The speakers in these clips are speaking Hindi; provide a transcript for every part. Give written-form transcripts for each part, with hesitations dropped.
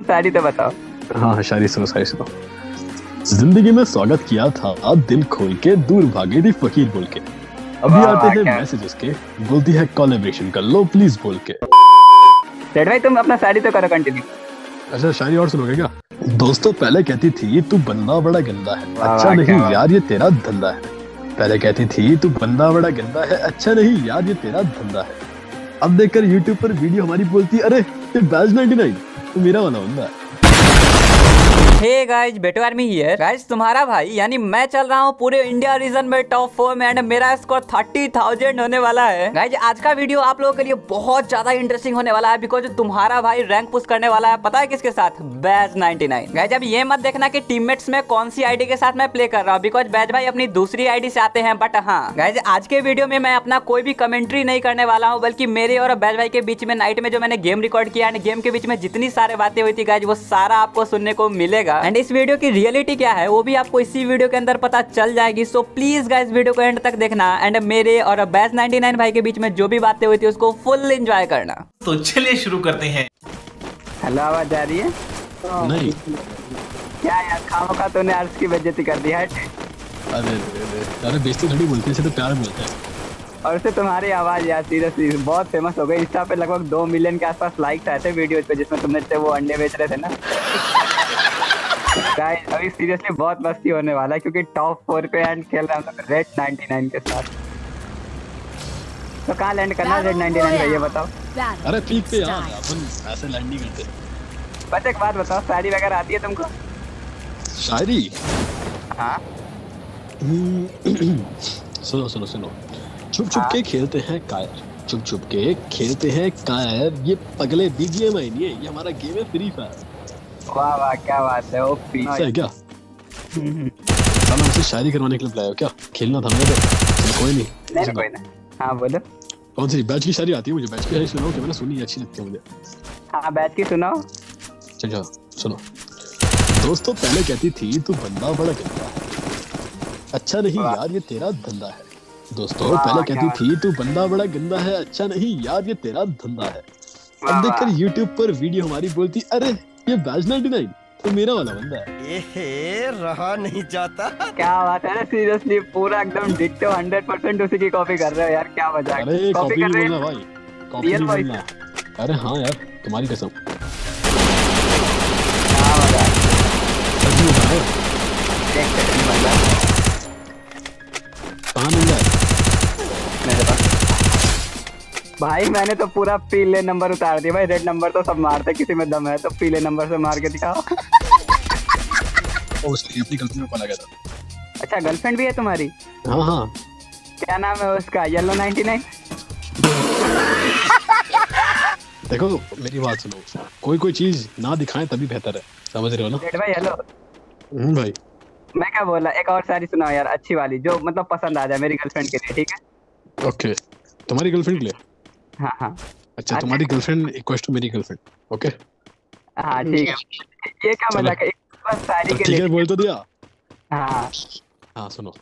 सारी तो बताओ। हाँ शायरी सुनो, शायरी सुनो। जिंदगी में स्वागत किया था दिल खोल के, दूर भागी थी फकीर बोल के। अभी आते हैं मैसेज उसके, बोलती है कोलैबोरेशन कर लो प्लीज बोल के। सेठ भाई तुम अपना सारी तो करो कंटिन्यू। अच्छा शायरी और सुनोगे क्या? दोस्तों पहले कहती थी तू बंदा बड़ा गंदा है, अच्छा नहीं यार ये तेरा धंधा है। पहले कहती थी तू बंदा बड़ा गंदा है, अच्छा नहीं यार ये तेरा धंधा है। अब देखकर यूट्यूब पर वीडियो हमारी बोलती अरे ये बैज 99 तो मेरा वाला बंदा है। हे गाइज, बेटो आर्मी हियर। गाइज तुम्हारा भाई यानी मैं चल रहा हूँ पूरे इंडिया रीजन में टॉप 4 में एंड मेरा स्कोर 30,000 होने वाला है। गाइज आज का वीडियो आप लोगों के लिए बहुत ज्यादा इंटरेस्टिंग होने वाला है बिकॉज तुम्हारा भाई रैंक पुश करने वाला है। पता है किसके साथ? बैज 99। गाइज अब ये मत देखना कि टीममेट्स में कौन सी आईडी के साथ मैं प्ले कर रहा हूँ बिकॉज बैज भाई अपनी दूसरी आईडी से आते हैं। बट हाँ गाइज आज के वीडियो में मैं अपना कोई भी कमेंट्री नहीं करने वाला हूँ, बल्कि मेरे और बैज भाई के बीच में नाइट में जो मैंने गेम रिकॉर्ड किया एंड गेम के बीच में जितनी सारी बातें हुई थी गाइज वो सारा आपको सुनने को मिलेगा। एंड इस वीडियो की रियलिटी क्या है वो भी आपको इसी वीडियो के अंदर पता चल जाएगी। सो प्लीज गाइस वीडियो को एंड तक देखना एंड मेरे और बैज 99 भाई के बीच में जो भी बातें हुई थी उसको फुल एंजॉय करना। तो चलिए शुरू करते हैं। हेलो आवाज आ रही है? नहीं क्या यार खामो का तूने अर्श की बेइज्जती कर दी है। अरे बेइज्जती थोड़ी बोलते हैं, इसे तो प्यार बोलते हैं। और उससे तुम्हारी आवाज यार सीरियसली बहुत फेमस हो गई। इंस्टा पे लगभग 2 मिलियन के आसपास लाइक्स आए थे वीडियो पे जिसमें तुमने वो अंडे बेच रहे थे ना। गाइस अभी सीरियसली बहुत मस्ती होने वाला है क्योंकि टॉप 4 पे एंड खेल रहा हूँ रेड 99 के साथ। तो कहाँ लैंड करना है रेड 99 का ये बताओ। अरे पीक पे यार अपन ऐसे लैंड नहीं करते। बस एक बात बताओ, शायरी वगैरह आती है तुमको? शायरी? हाँ सुनो सुनो सुनो। छुप छुप के खेलते हैं कायर, छुप छुप के खेलते हैं कायर, ये पगले BGMI नहीं है, ये हमारा गेम है फ्री फायर। वाह वाह क्या बात है। ओपी ऐसा है क्या? हम हमसे शायरी करवाने के लिए बुलाया हो क्या? खेलना था मेरे को। कोई नहीं कोई ना। हाँ बोलो। कौन सी बैच की शायरी आती है मुझे? बैच की शायरी सुनाओ कि मैंने सुनी, अच्छी लगती है मुझे। हाँ बैच की सुनाओ। चलो सुनो। दोस्तों पहले कहती थी तू बंदा बड़ा गंदा है, अच्छा नहीं यार ये तेरा धंधा है। दोस्तों पहले कहती थी तू बंदा बड़ा गंदा है, अच्छा नहीं यार ये तेरा धंधा है। अब देखकर यूट्यूब पर वीडियो हमारी बोलती अरे ये बैज 99 तो मेरा वाला बंदा है। ये रहा नहीं जाता। क्या बात है, सीरियसली पूरा एकदम डिट्टो 100% उसी की कॉपी कर रहे हो यार, क्या मजाक। अरे कॉपी नहीं बोलना भाई, कॉपी नहीं बोलना। अरे हाँ यार तुम्हारी कसम। सच में बता रहे? कहाँ मिल जाए मेरे पास? भाई मैंने तो पूरा पीले नंबर उतार दिया भाई। रेड नंबर तो सब मारते, किसी में दम है तो पीले नंबर से मार के दिखाओ। उसकी अपनी गर्लफ्रेंड में पला गया था। अच्छा गर्लफ्रेंड भी है तुम्हारी? हाँ हाँ। क्या नाम है उसका? येलो 99। देखो मेरी बात सुनो, कोई चीज ना दिखाएं तभी बेहतर है, समझ रहे हो ना? रेड भाई हेलो। भाई मैं क्या बोला, एक और शायरी सुनाओ यार अच्छी वाली जो मतलब पसंद आ जाए मेरी गर्लफ्रेंड के लिए, ठीक है? ओके तुम्हारी गर्लफ्रेंड के लिए? हाँ हाँ। अच्छा तुम्हारी गर्लफ्रेंड इक्वल्स टू मेरी गर्लफ्रेंड। ओके हाँ ठीक है। ये क्या मजाक है, बस शायरी के लिए। ठीक है बोल तो दिया। हाँ हाँ सुनो।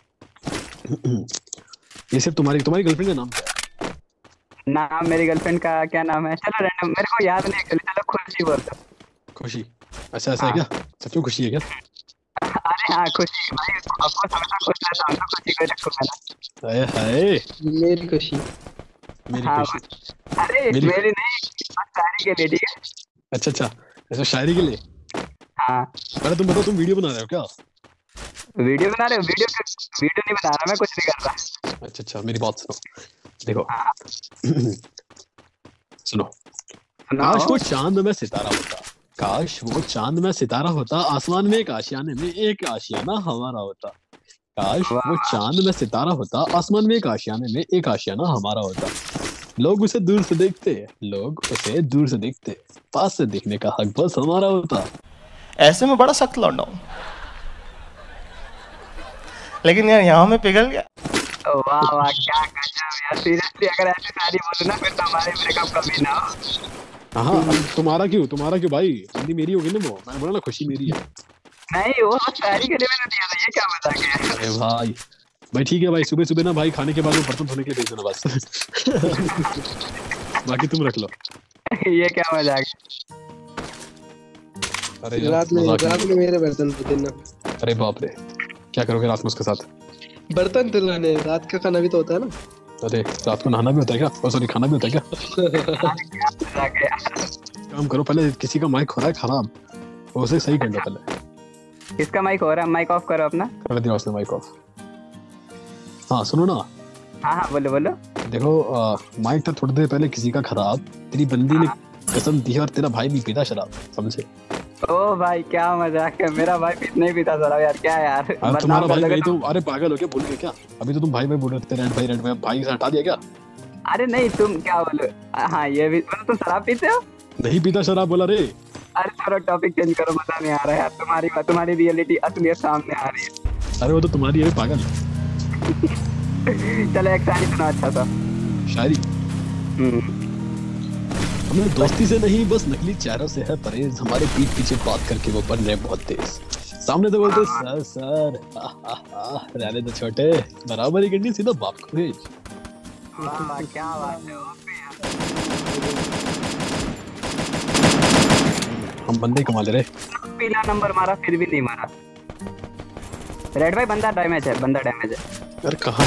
ये सिर्फ तुम्हारी गर्लफ्रेंड का नाम क्या है? नाम मेरी गर्लफ्रेंड का क्या नाम है? चलो रैंडम, मेरे को याद नहीं एक्चुअली। चलो खुशी बोल दो। खुशी? अच्छा ऐसा है क्या? सच में खुशी है क्या? अरे हाँ खुशी भाई, आपको हमेशा खुश रहता हूँ, खुशी को रखूंगा ना। हाय हाय मेरी खुशी। मेरी हाँ, खुशी। अरे मेरी नहीं, बस शायरी के लिए, ठीक है? अच्छा अच्छा ऐसा शायरी के लिए। हाँ पहले तुम बताओ तुम वीडियो बना रहे हो क्या? वीडियो बना रहे हो? वीडियो नहीं बना रहा मैं, कुछ नहीं कर रहा। अच्छा अच्छा मेरी बात सुनो, देखो। सुनो। काश वो चांद में सितारा होता, काश वो चांद में सितारा होता, आसमान में एक आशियाने में एक आशियाना हमारा होता। काश वो चांद में सितारा होता, आसमान में एक आशियाने में एक आशियाना हमारा होता। लोग उसे दूर से देखते, लोग उसे दूर से देखते, पास से देखने का हक बस हमारा होता। ऐसे में बड़ा सख्त लौंडा हूं, लेकिन यार यहाँ में पिघल गया। वाह वाह क्या गजब यार, सीरियसली अगर ऐसी शायरी बोलो ना फिर तो हमारे ब्रेकअप कभी ना हो। हाँ तुम्हारा क्यों भाई? हिंदी मेरी होगी ना, वो मैं बोला ना खुशी मेरी है। नहीं वो शायरी के लिए मैंने दिया था, ये क्या मजाक है? अरे भाई ठीक है भाई, सुबह सुबह ना भाई खाने के बाद वो बर्तन धोने के लिए भेज देना बस। बाकी तुम रख लो। ये क्या मजाक है? अरे यार रात में मेरे बर्तन धोते ना। अरे बाप रे, क्या करोगे रात में उसके साथ? बर्तन धुलाने, रात का खाना भी तो होता है ना। अरे रात को नहाना भी होता है क्या? सॉरी, खाना भी होता है क्या? काम करो, पहले किसी का माइक हो रहा है खराब, उसे सही कर लो पहले। किसका माइक हो रहा है? माइक ऑफ करो अपना। कर दिया उसने माइक ऑफ। हाँ सुनो ना, हाँ बोलो बोलो। देखो माइक था थोड़ी देर पहले किसी का खराब, तेरी बंदी ने कसम दी और तेरा भाई भी पीता शराब, समझे? ओ भाई क्या मजाक है, मेरा भाई नहीं पीता शराब यार, क्या यार तुम्हारा भाई नहीं तो, अरे पागल हो क्या, भूल गए क्या? अभी तो तुम भाई बोल रहे थे, रेड भाई भाई से हटा दिया क्या? अरे नहीं तुम क्या बोलो, हाँ ये भी बोलो, तुम शराब पीते हो? नहीं पीता शराब बोला रे। अरे चलो टॉपिक चेंज करो, मजा नहीं आ रहा है यार, तुम्हारी रियलिटी असलियत सामने आ रही है। अरे वो तो तुम्हारी है पागल। चलो एक शायरी सुना अच्छा सा। शायरी? हमें दोस्ती से नहीं बस नकली चेहरों से है परहेज, हमारे पीठ पीछे बात करके वो बन रहे बहुत तेज, सामने तो बोलते सर रहने दो छोटे, बराबरी करनी सीधा बाप को भेज। क्या बात है, हम बंदे कमा ले रहे। पीला नंबर मारा फिर भी नहीं मारा। रेड भाई बंदा डैमेज है, बंदा डैमेज है। यार कहाँ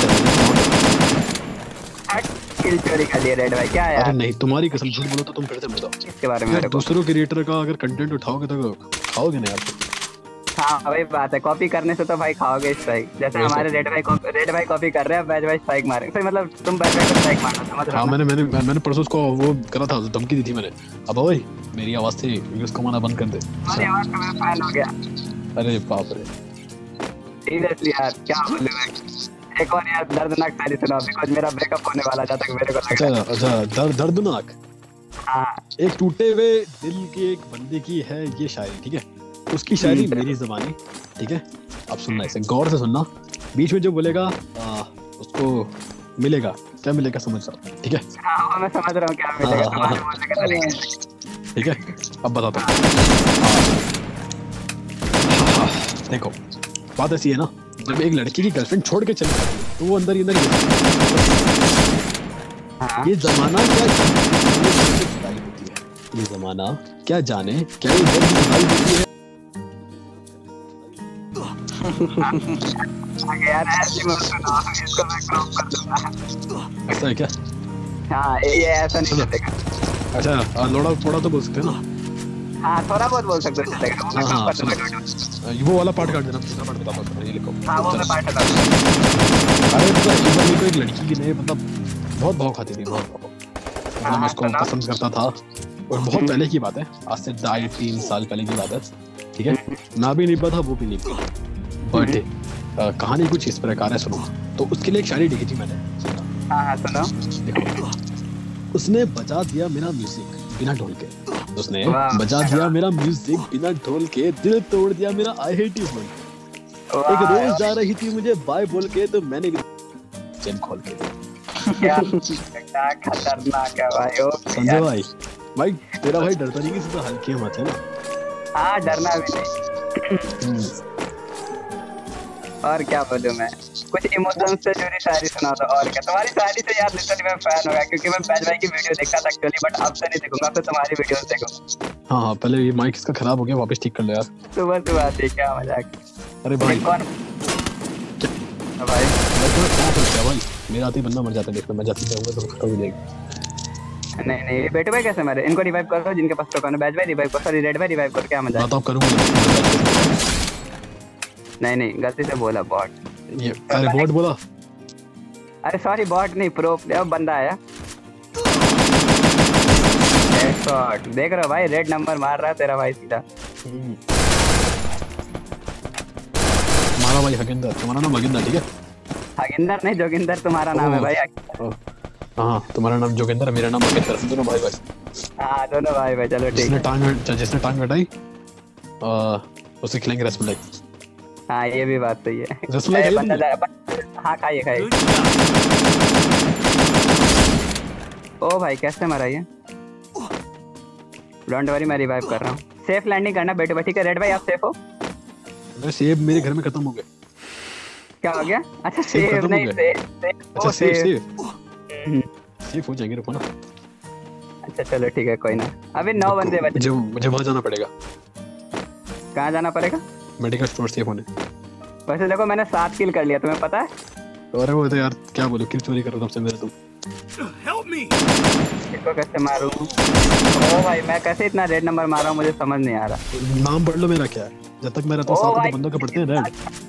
किल चोरी कर लिया रेड भाई, क्या यार? अरे नहीं, तुम्हारी कसम, झूठ बोलो तो तुम फिर से बताओ इसके बारे में। यार दूसरों क्रिएटर का अगर कंटेंट उठाओगे तो खाओगे ना यार। हाँ वही बात है, कॉपी करने से तो भाई खाओगे स्ट्राइक। जैसे हमारे रेड भाई कॉपी कर रहे हैं, बैज भाई स्ट्राइक मारे, तो मतलब तुम बैज भाई को स्ट्राइक मारना, समझ रहे हो? हाँ मैंने परसों उसको वो करा था, धमकी दी थी मैंने, अब ओए मेरी आवाज से व्यूज कमाना बंद कर दे। तुम्हारी आवाज का मैं फैन हो गया। अरे बाप रे, सीरियसली यार क्या बोलूं मैं। एक और यार दर्दनाक शायरी सुनाओ, बिकॉज़ मेरा ब्रेकअप होने वाला था, मेरे को लगा। अच्छा दर्दनाक। हाँ एक टूटे हुए दिल के एक बंदे की है ये शायरी, ठीक है? उसकी शायरी मेरी ज़बानी, ठीक है? अब सुनना, इसे गौर से सुनना, बीच में जो बोलेगा उसको मिलेगा, क्या मिलेगा समझ जाओ, ठीक है? हाँ मैं समझ रहा हूँ क्या मिलेगा, तुम्हारे बोलने का तरीका। ठीक है, अब बताता हूँ। देखो बात ऐसी है ना, जब एक लड़की की गर्लफ्रेंड छोड़ के चली जाती है तो वो अंदर ही अंदर ये जमाना क्या होती है, ये जमाना क्या जाने क्या ये दर्द जुदाई होती है। यार ऐसे मत सुनाओ, इसको मैं क्रॉप कर दूंगा। ऐसा है क्या? हाँ ये ऐसा नहीं चलेगा। अच्छा लोड़ा पोड़ा तो बोल सकते हैं ना? हाँ थोड़ा बहुत बोल सकते हो, चलेगा। वो मैं क्रॉप कर दूंगा। वो वाला पार्ट काट देना, दूसरा पार्ट बता पाऊँ, ये लिखो। हाँ वो मैं पार्ट बता दूंगा। अरे पता है, एक बार मेरे को एक लड़की की नहीं मतलब बहुत भाव खाती थी, बहुत भाव, मतलब मैं उसको पसंद करता था, और बहुत पहले की बात है, आज से 2.5-3 साल पहले की बात है, ठीक है? ना भी निभा था, वो भी नहीं पा, बट कहानी कुछ इस प्रकार है, सुनो। तो उसके लिए एक शायरी लिखी थी मैंने। हाँ सुनो। देखो, उसने बजा दिया मेरा म्यूजिक बिना ढोल के, उसने बजा दिया मेरा म्यूजिक बिना ढोल के, दिल तोड़ दिया मेरा आई हेट यू बोल के, एक रोज जा रही थी मुझे बाय बोल के, तो मैंने चेन खोल के। क्या खतरनाक है भाई। संजय भाई तेरा भाई डरता नहीं किसी से, हल्की मत है ना? हाँ डरना भी नहीं। और क्या बोलूं मैं, कुछ इमोशंस से जुड़ी शायरी सुना दो। और क्या, तुम्हारी शायरी से यार लिटरली मैं फैन हो गया, क्योंकि मैं बैज भाई की वीडियो देखता था एक्चुअली, बट अब से नहीं देखूंगा, तो तुम्हारी वीडियोस देखूंगा। हाँ पहले ये माइक इसका खराब हो गया, वापस ठीक कर लो यार। सुबह आती क्या मजाक। अरे भाई कौन भाई? भाई मेरा आते ही बंदा मर जाता है, देखना मैं जाती जाऊंगा तो खत्म हो जाएगी। नहीं बेटे भाई कैसे मरे? इनको रिवाइव करो, जिनके पास टोकन है। बैज भाई रिवाइव करो, सॉरी रेड भाई रिवाइव करो, क्या मजाक। बताओ करूंगा। नहीं गलती से बोला बॉट। ये अरे बॉट बोला? अरे सॉरी बॉट नहीं, प्रो प्लेयर बंदा आया। शॉट देख रहे हो भाई, रेड नंबर मार रहा है तेरा भाई सीधा। हमारा भाई हगिंदर, तुम्हारा नाम हगिंदर, ठीक है? हगिंदर नहीं जोगिंदर तुम्हारा नाम है भाई। हाँ तुम्हारा नाम जोगिंदर, मेरा नाम हगिंदर, दोनों भाई भाई। हाँ दोनों भाई भाई, चलो ठीक है। जिसने टांग कटाई उसे खिलाएंगे रसमलाई। हाँ ये भी बात सही है। रसमलाई हाँ खाइए। ओ भाई कैसे मरा ये? डोंट वरी मैं रिवाइव कर रहा हूँ। सेफ लैंडिंग करना बेटे भाई, ठीक है? रेड भाई आप सेफ हो? अरे सेब मेरे घर में खत्म हो गए। क्या हो गया? अच्छा सेफ नहीं, अच्छा सेफ हो जाएंगे, रुको ना। अच्छा चलो ठीक है, कोई ना। अभी 9 बंदे बचे। मुझे वहां जाना पड़ेगा। कहाँ जाना पड़ेगा? मेडिकल स्टोर सेफ होने। वैसे देखो मैंने 7 किल कर लिया, तुम्हें पता है? अरे वो तो यार क्या बोलूं, किल चोरी करो सबसे मेरे तुम। इसको कैसे मारूं? ओ भाई मैं कैसे इतना रेड नंबर मारा हूं, मुझे समझ नहीं आ रहा। नाम पढ़ लो मेरा क्या है, जब तक मैं रहता हूं ओ साथ भाई, में बंदों के पढ़ते हैं रेड।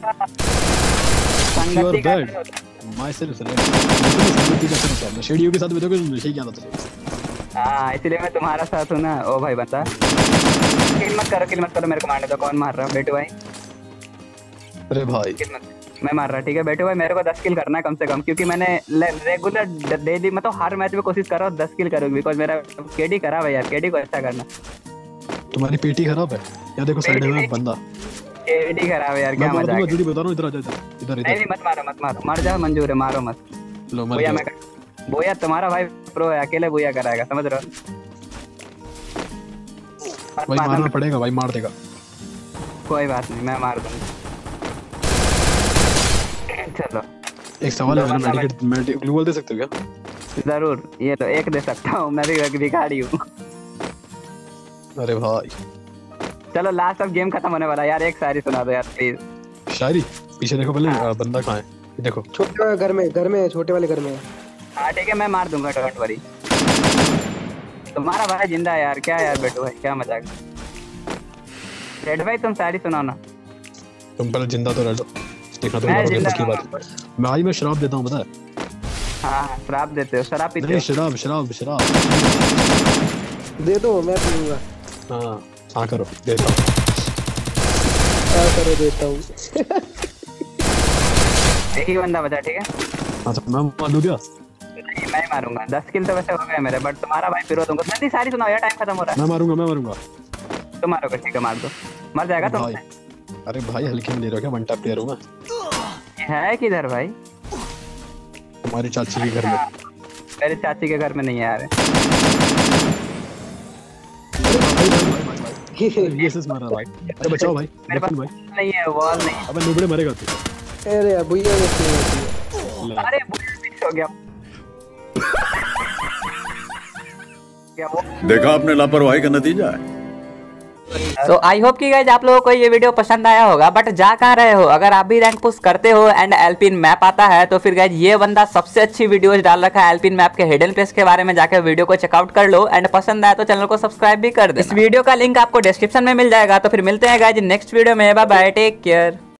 संगति का bad. My self red. संगति का सर शेडियो के साथ बैठोगे तो नशे क्या आता तुझे। हाँ इसीलिए मैं तुम्हारा साथ हूँ ना। ओ भाई बता, किल मत करो मेरे को मारने दो। कौन मार रहा है बेटू भाई? अरे भाई किल मत, मैं मार रहा। ठीक है बेटू भाई, मेरे को 10 किल करना है कम से कम, क्योंकि मैंने रेगुलर डेली मतलब हर मैच में कोशिश कर रहा हूँ 10 किल करूँ, बिकॉज मेरा केडी खराब है यार। केडी को अच्छा करना। तुम्हारी पेटी खराब है या देखो साइड में एक बंदा। केडी खराब है यार, क्या मजा है। जल्दी बता रहा हूं, इधर आ जा इधर नहीं मत मारो, मर जाओ मंजूर है, मारो मत। लो मर भैया गया। मैं बोया तुम्हारा भाई प्रो है, अकेले बोया कराएगा, समझ रहे हो? भाई मारना पड़ेगा, भाई मार देगा। कोई बात नहीं, मैं मार दूंगा। चलो एक सवाल है, मेरा मेडिकेट ग्लू वॉल दे सकते हो क्या? जरूर, ये तो एक दे सकता हूँ, मैं भी भिखारी हूँ। अरे भाई चलो लास्ट ऑफ गेम खत्म होने वाला है यार, एक शायरी सुना दो यार प्लीज। शायरी? पीछे देखो पहले, बंदा कहाँ है ये देखो। छोटे वाले घर में छोटे वाले घर में है। हाँ ठीक है, मैं मार दूंगा, डोंट वरी। तुम्हारा भाई जिंदा है यार, क्या यार बेटू भाई, क्या मजाक। रेड भाई तुम शायरी सुनाओ ना। तुम पहले जिंदा तो रह लो, देखना तो मैं मारोगे जिंदा की बात। मैं भाई मैं शराब देता हूँ पता है। हाँ शराब देते हो? शराब पीते नहीं हो? शराब दे दो, मैं पीऊंगा। हाँ हाँ करो, देता हूँ। क्या करो, देता हूँ। एक ही बंदा बचा, ठीक है? हाँ तो मैं मार दूँ क्या? नहीं मैं मारूंगा। 10 किल तो वैसे हो गए मेरे, बट तुम्हारा भाई फिर तुमको जल्दी शायरी सुनाओ यार, टाइम खत्म हो रहा मैं मारूंगा। है। तुम मारोगे? ठीक है मार दो, मर जाएगा तुम। भाई अरे भाई हल्के में ले रहे हो क्या? वन टैप प्लेयर हूँ मैं। है किधर भाई? तुम्हारी चाची के घर में। मेरे चाची के घर में नहीं है यार। ये सच मार रहा भाई। अरे बचाओ भाई, मेरे पास भाई। नहीं है, वॉल नहीं। अबे नुबड़े मरेगा तू। अरे यार भैया ये अरे फिक्स हो गया। क्या वो? देखा आपने लापरवाही का नतीजा है। तो आई होप कि गाइज आप लोगों को ये वीडियो पसंद आया होगा। बट जा कहाँ रहे हो, अगर आप भी रैंक पुश करते हो एंड एल्पिन मैप आता है तो फिर गाइज ये बंदा सबसे अच्छी वीडियोज डाल रखा है एल्पिन मैप के हिडन प्लेस के बारे में, जाकर वीडियो को चेकआउट कर लो एंड पसंद आया तो चैनल को सब्सक्राइब भी कर दो। इस वीडियो का लिंक आपको डिस्क्रिप्शन में मिल जाएगा। तो फिर मिलते हैं गाइज नेक्स्ट वीडियो में, बाय बाय, टेक केयर।